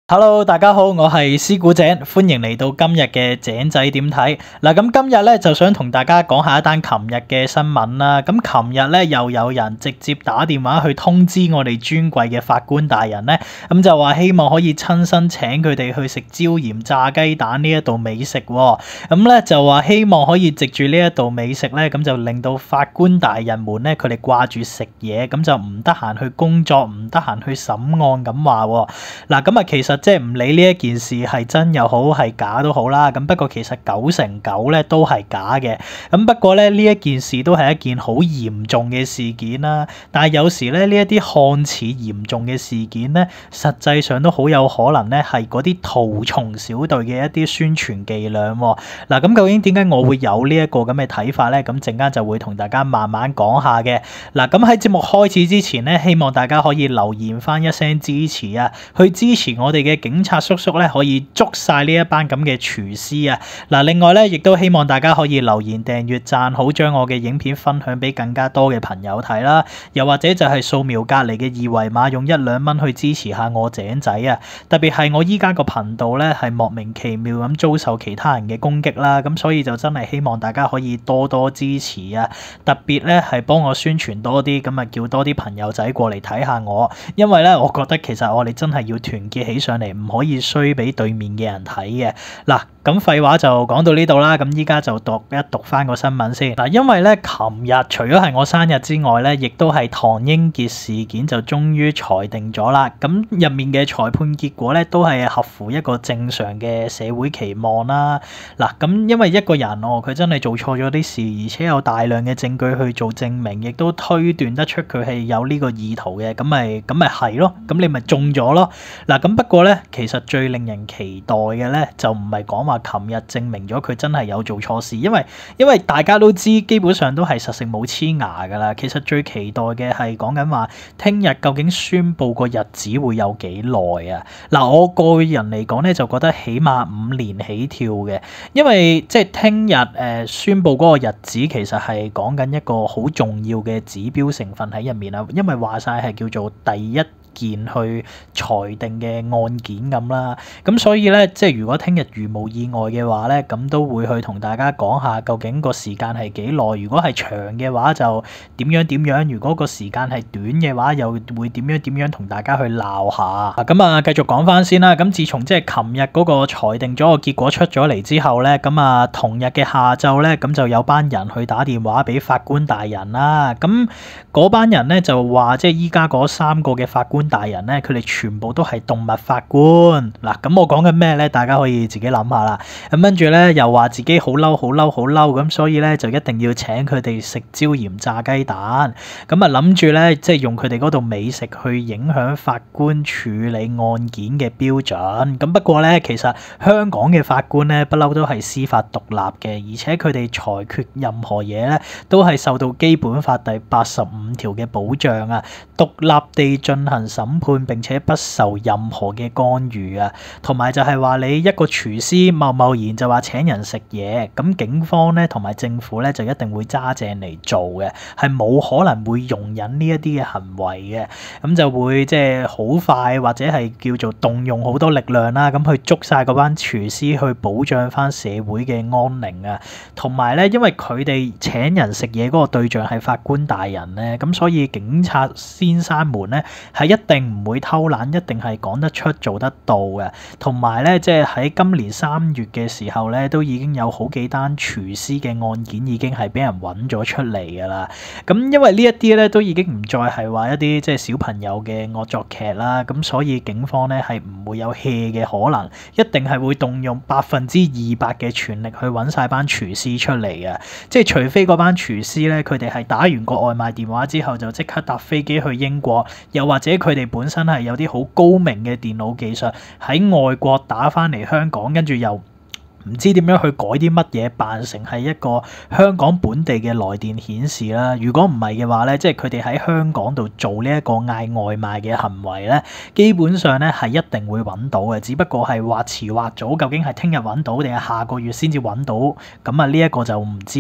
Hello，大家好，我係師古井，歡迎嚟到今日嘅井仔點睇。嗱，咁今日咧就想同大家講下一單琴日嘅新聞啦。咁琴日咧又有人直接打電話去通知我哋尊貴嘅法官大人咧，咁就話希望可以親身請佢哋去食椒鹽炸雞蛋呢一道美食喎。咁咧就話希望可以藉住呢一道美食咧，咁就令到法官大人們咧佢哋掛住食嘢，咁就唔得閒去工作，唔得閒去審案咁話喎。嗱，咁啊其實即係唔理呢一件事係真又好係假都好啦，咁不過其實9成9咧都係假嘅。咁不過咧呢一件事都係一件好嚴重嘅事件啦。但係有時咧呢一啲看似嚴重嘅事件咧，實際上都好有可能咧係嗰啲屠蟲小隊嘅一啲宣傳伎倆喎。嗱，咁究竟點解我會有呢一個咁嘅睇法咧？咁陣間就會同大家慢慢講下嘅。嗱，咁喺節目開始之前咧，希望大家可以留言翻一聲支持啊，去支持我哋嘅警察叔叔咧，可以捉晒呢一班咁嘅廚師啊！嗱，另外咧，亦都希望大家可以留言、訂閱、讚好，將我嘅影片分享俾更加多嘅朋友睇啦。又或者就係掃描隔離嘅二維碼，用1-2蚊去支持下我井仔啊！特別係我依家個頻道咧，係莫名其妙咁遭受其他人嘅攻擊啦，咁所以就真係希望大家可以多多支持啊！特別咧係幫我宣傳多啲，咁啊叫多啲朋友仔過嚟睇下我，因為咧我覺得其實我哋真係要團結起上嚟，唔可以衰俾對面嘅人睇嘅。嗱，咁廢話就講到呢度啦，咁依家就讀翻個新聞先。嗱，因為咧琴日除咗係我生日之外咧，亦都係唐英傑事件就終於裁定咗啦。咁入面嘅裁判結果咧都係合乎一個正常嘅社會期望啦。嗱，咁因為一個人佢真係做錯咗啲事，而且有大量嘅證據去做證明，亦都推斷得出佢係有呢個意圖嘅，咁咪係咯，咁你咪中咗咯。嗱，咁不過咧，其實最令人期待嘅咧，就唔係講話琴日證明咗佢真係有做錯事，因為大家都知基本上都係實食冇黐牙㗎啦。其實最期待嘅係講緊話，聽日究竟宣佈個日子會有幾耐啊？嗱，我個人嚟講咧，就覺得起碼5年起跳嘅，因為即係聽日宣佈嗰個日子，其實係講緊一個好重要嘅指標成分喺入面啊。因為話晒係叫做第一件去裁定嘅案件咁啦，咁所以咧，即係如果聽日如無意外嘅話咧，咁都會去同大家講下究竟個時間係幾耐。如果係長嘅話，就點樣；如果個時間係短嘅話，又會點樣同大家去鬧下。咁啊，繼續講翻先啦。咁自從即係琴日嗰個裁定咗個結果出咗嚟之後咧，咁啊同日嘅下晝咧，咁就有班人去打電話俾法官大人啦。咁嗰班人咧就話，即係依家嗰3個嘅法官大人咧，佢哋全部都係動物法官。嗱，咁我講緊咩咧？大家可以自己諗下啦。咁跟住咧又話自己好嬲，咁所以咧就一定要請佢哋食椒鹽炸雞蛋。咁啊諗住咧，即係用佢哋嗰度美食去影響法官處理案件嘅標準。咁不過咧，其實香港嘅法官咧不嬲都係司法獨立嘅，而且佢哋裁決任何嘢咧都係受到基本法第85條嘅保障啊，獨立地進行審判，並且不受任何嘅干預啊。同埋就係話你一個廚師貿然就話請人食嘢，咁警方咧同埋政府咧就一定會揸正嚟做嘅，係冇可能會容忍呢一啲嘅行為嘅。咁就會即係好快或者係叫做動用好多力量啦，咁去捉晒嗰班廚師去保障翻社會嘅安寧啊。同埋咧，因為佢哋請人食嘢嗰個對象係法官大人咧，咁所以警察先生們咧係一定唔會偷懶，一定係講得出做得到嘅。同埋咧，即係喺今年3月嘅時候咧，都已經有好幾單廚師嘅案件已經係俾人揾咗出嚟㗎啦。咁因為呢一啲咧都已經唔再係話一啲即係小朋友嘅惡作劇啦，咁所以警方咧係唔會有 hea 嘅可能，一定係會動用200%嘅全力去揾晒班廚師出嚟嘅。即係除非嗰班廚師咧，佢哋係打完個外賣電話之後就即刻搭飛機去英國，又或者佢哋本身係有啲好高明嘅電腦技術喺外國打翻嚟香港，跟住又唔知點樣去改啲乜嘢，扮成係一個香港本地嘅來電顯示啦。如果唔係嘅話咧，即係佢哋喺香港度做呢一個嗌外賣嘅行為咧，基本上咧係一定會揾到嘅，只不過係話遲話早，究竟係聽日揾到定係下個月先至揾到，咁啊呢一個就唔知啦。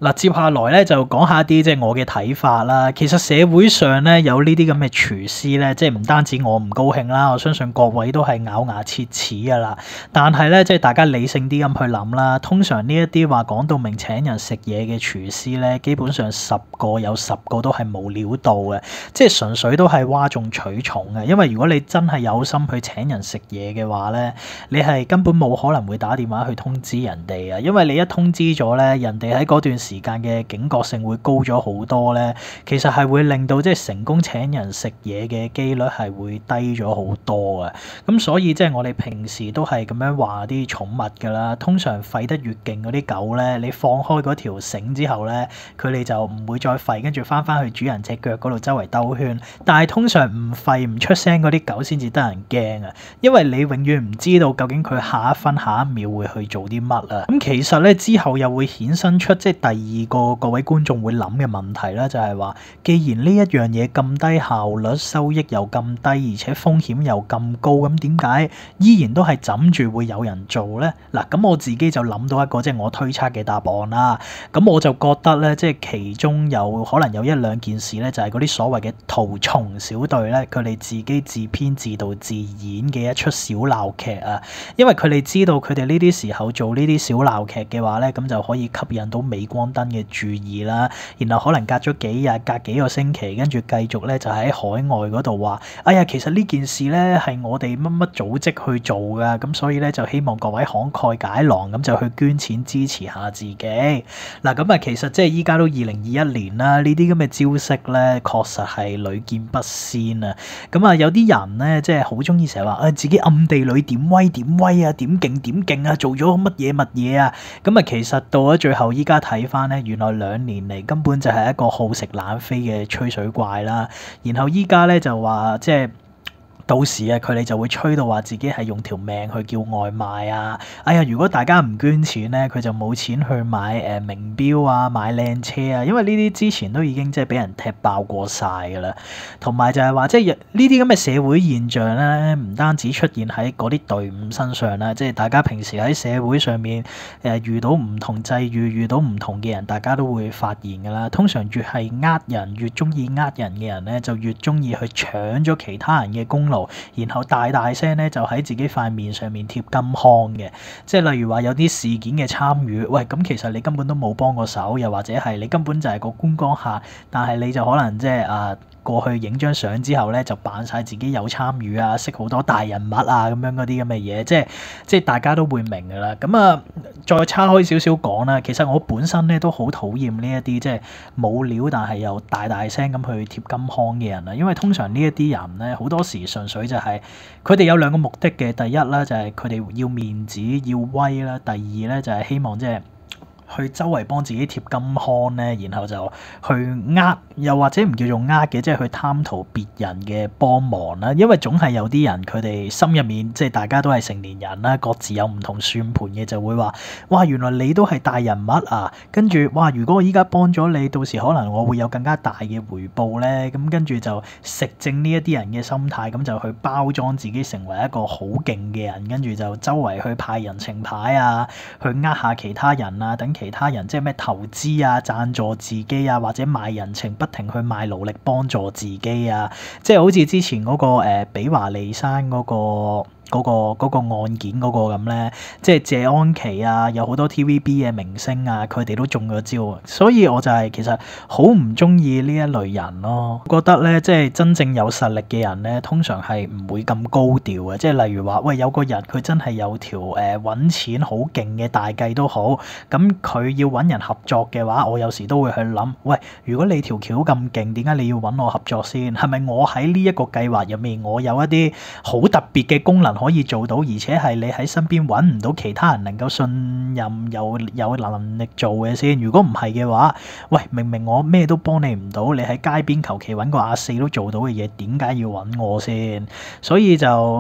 嗱，接下來咧就講下啲即係我嘅睇法啦。其實社會上咧有呢啲咁嘅廚師咧，即係唔單止我唔高興啦，我相信各位都係咬牙切齒噶啦。但係咧，即係大家理性啲咁去諗啦。通常呢一啲話講到明請人食嘢嘅廚師咧，基本上10個有10個都係冇料到嘅，即係純粹都係嘩眾取寵嘅。因為如果你真係有心去請人食嘢嘅話咧，你係根本冇可能會打電話去通知人哋啊，因為你一通知咗咧，人哋喺嗰段時間嘅警覺性會高咗好多咧，其實係會令到即係成功請人食嘢嘅機率係會低咗好多嘅。咁所以即係我哋平時都係咁樣話啲寵物㗎啦，通常吠得越勁嗰啲狗咧，你放開嗰條繩之後咧，佢哋就唔會再吠，跟住翻去主人隻腳嗰度周圍兜圈。但係通常唔吠唔出聲嗰啲狗先至得人驚啊，因為你永遠唔知道究竟佢下一分下一秒會去做啲乜啊。咁其實咧之後又會衍生出即係第二個各位觀眾會諗嘅問題啦，就係話，既然呢一樣嘢咁低效率，收益又咁低，而且風險又咁高，咁點解依然都係枕住會有人做咧？嗱，咁我自己就諗到一個即係我推測嘅答案啦。咁我就覺得咧，即係其中有可能有一兩件事咧，就係嗰啲所謂嘅屠蟲小隊咧，佢哋自己自編自導自演嘅一出小鬧劇啊。因為佢哋知道佢哋呢啲時候做呢啲小鬧劇嘅話咧，咁就可以吸引到鎂光燈嘅注意啦。然後可能隔咗幾日、隔幾個星期，跟住繼續咧就喺海外嗰度話：哎呀，其實呢件事咧係我哋乜乜組織去做㗎，咁所以咧就希望各位慷慨解囊，咁就去捐錢支持下自己。嗱，咁啊，其實即係依家都2021年啦，呢啲咁嘅招式咧確實係屢見不鮮啊。咁啊，有啲人咧即係好中意成日話自己暗地裏點威點威啊，點勁啊，做咗乜嘢啊。咁啊，其實到咗最後依家睇翻咧，原來2年嚟根本就係一個好食懶飛嘅吹水怪啦。然後依家咧就話即係到時啊，佢哋就會吹到話自己係用條命去叫外賣啊！哎呀，如果大家唔捐錢咧，佢就冇錢去買名錶啊、買靚車啊，因為呢啲之前都已經即係俾人踢爆過晒㗎啦。同埋就係話，即係呢啲咁嘅社會現象咧，唔單止出現喺嗰啲隊伍身上啦，即係大家平時喺社會上面遇到唔同際遇、遇到唔同嘅人，大家都會發現㗎啦。通常越係人、越中意人嘅人咧，就越中意去搶咗其他人嘅功勞。然後大聲咧就喺自己塊面上面貼金腔嘅，即係例如話有啲事件嘅參與，喂，咁其實你根本都冇幫過手，又或者係你根本就係個觀光客，但係你就可能即係過去影張相之後咧就扮晒自己有參與啊，識好多大人物啊咁樣嗰啲咁嘅嘢，即係大家都會明㗎啦。咁啊，再叉開少少講啦，其實我本身咧都好討厭呢一啲即係冇料但係又大聲咁去貼金腔嘅人啊，因為通常呢一啲人咧好多時純粹就係佢哋有兩個目的嘅，第一啦就係佢哋要面子要威啦，第二咧就係希望即係去周圍幫自己貼金腔咧，然後就去又或者唔叫做嘅，即係去貪圖別人嘅幫忙啦。因為總係有啲人佢哋心入面即係大家都係成年人啦，各自有唔同算盤嘅，就會話：哇，原來你都係大人物啊！跟住哇，如果我依家幫咗你，到時可能我會有更加大嘅回報咧。咁跟住就食正呢一啲人嘅心態，咁就去包裝自己成為一個好勁嘅人，跟住就周圍去派人情牌啊，去下其他人啊，等其他人即係咩投資啊、贊助自己啊，或者賣人情，不停去賣勞力幫助自己啊，即係好似之前嗰個比華利山嗰個案件嗰個咁咧，即係謝安琪啊，有好多 TVB 嘅明星啊，佢哋都中咗招，所以我就係其實好唔中意呢一類人咯。覺得咧，即係真正有實力嘅人咧，通常係唔會咁高調嘅。即係例如話，喂，有個人佢真係有條揾錢好勁嘅大計都好，咁佢要揾人合作嘅話，我有時都會去諗，喂，如果你條橋咁勁，點解你要揾我合作先？係咪我喺呢一個計劃入面，我有一啲好特別嘅功能可以做到，而且係你喺身邊揾唔到其他人能夠信任有能力做嘅先。如果唔係嘅話，喂，明明我咩都幫你唔到，你喺街邊求其揾個阿四都做到嘅嘢，點解要揾我先？所以就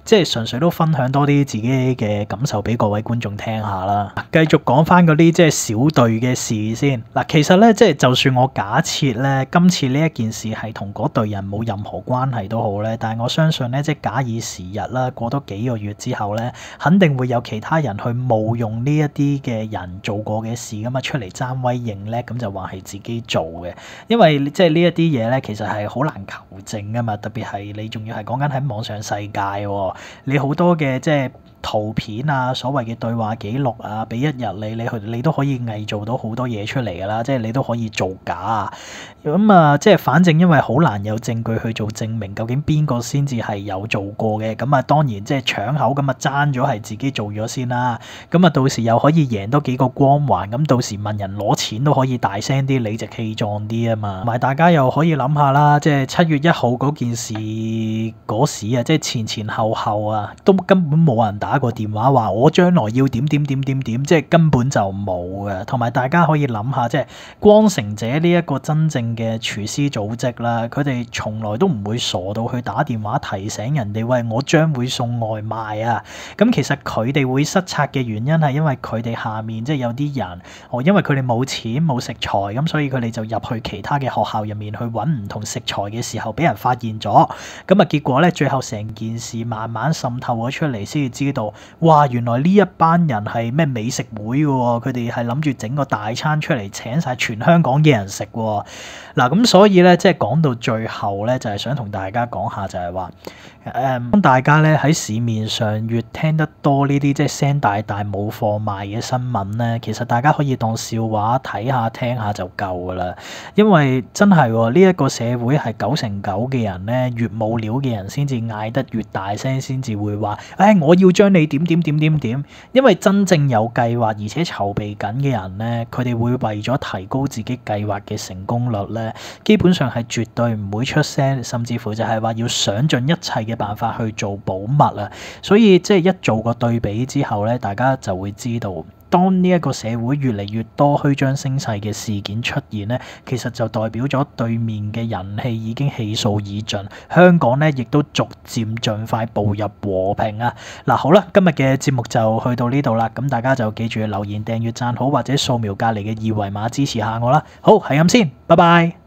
即係純粹都分享多啲自己嘅感受俾各位觀眾聽下啦。繼續講翻嗰啲即係小隊嘅事先。嗱，其實咧即係就算我假設咧今次呢一件事係同嗰隊人冇任何關係都好咧，但係我相信咧即係假以時日啦，過多幾個月之後咧，肯定會有其他人去冒用呢一啲嘅人做過嘅事咁啊出嚟爭威認叻，咁就話係自己做嘅。因為即係呢一啲嘢咧，其實係好難求證噶嘛，特別係你仲要係講緊喺網上世界喎，你好多嘅即係圖片啊，所謂嘅對話記錄啊，俾一日你都可以偽造到好多嘢出嚟㗎啦，即係你都可以造假啊。咁啊，即係反正因為好難有證據去做證明，究竟邊個先至係有做過嘅，咁啊當然即係搶口咁啊爭咗係自己做咗先啦。咁啊到時又可以贏多幾個光環，咁到時問人攞錢都可以大聲啲、理直氣壯啲啊嘛。同埋大家又可以諗下啦，即係7月1號嗰件事嗰時啊，即係前後啊，都根本冇人打過電話話我將來要點，即係根本就冇嘅。同埋大家可以諗下，即係光城者呢一個真正嘅廚師組織啦，佢哋從來都唔會傻到去打電話提醒人哋喂，我將會送外賣啊。咁其實佢哋會失策嘅原因係因為佢哋下面即係有啲人，因為佢哋冇錢冇食材，咁所以佢哋就入去其他嘅學校入面去揾唔同食材嘅時候，俾人發現咗。咁啊結果咧，最後成件事慢慢滲透咗出嚟，先至知道，哇！原來呢一班人係咩美食會嘅喎，佢哋係諗住整個大餐出嚟請晒全香港嘅人食喎。嗱，咁所以咧，即係講到最後咧，就係想同大家講下，就係話，當大家咧喺市面上越聽得多呢啲即係聲大冇貨賣嘅新聞咧，其實大家可以當笑話睇下聽下就夠噶啦。因為真係喎，呢一個社會係9成9嘅人咧，越冇料嘅人先至嗌得越大聲，先至會話，我要將你點。因為真正有計劃而且籌備緊嘅人咧，佢哋會為咗提高自己計劃嘅成功率咧，基本上係絕對唔會出聲，甚至乎就係話要想盡一切嘅辦法去做保密啊。所以即係一做個對比之後咧，大家就會知道，當呢一個社會越嚟越多虛張聲勢嘅事件出現咧，其實就代表咗對面嘅人氣已經氣數已盡，香港咧亦都逐漸盡快步入和平啊！嗱，好啦，今日嘅節目就去到呢度啦，咁大家就記住留言、訂閱、讚好或者掃描隔離嘅2維碼支持下我啦。好，係咁先，拜拜。